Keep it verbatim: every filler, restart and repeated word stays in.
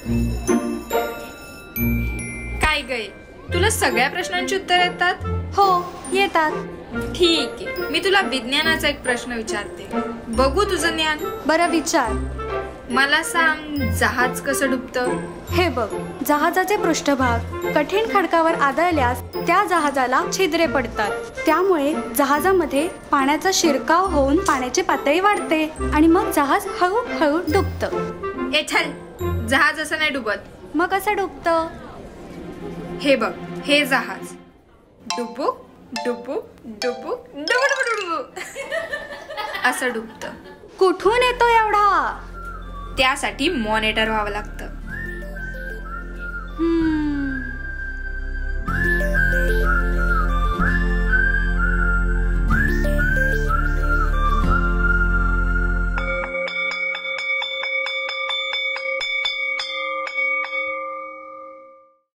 काय गय, तुला सगळ्या प्रश्नांची उत्तर येतात? हो येतात. ठीक आहे, मी तुला विज्ञानाचा एक प्रश्न विचारते, बघू तुझं ज्ञान. बरं विचार. मला सांग, जहाज कसं डुबतं? हे बघ, जहाजाचे पृष्ठभाग कठीण खडकावर आदळल्यास त्या जहाजाला छिद्रे पडतात. त्यामुळे जहाजामध्ये पाण्याचा शिरकाव होऊन पाण्याची पातळी वाढते आणि मग जहाज हळूहळू डुबतं. ए छल, जहाज असं नाही डुबत. मग कसं डुबतं? हे बघ, हे जहाज डुबुक डुबुक डुबुक डुबुक डुबुक असं डुबतं. कुठून येतो एवढा? त्यासाठी मॉनिटर व्हावं लागतं. हम्म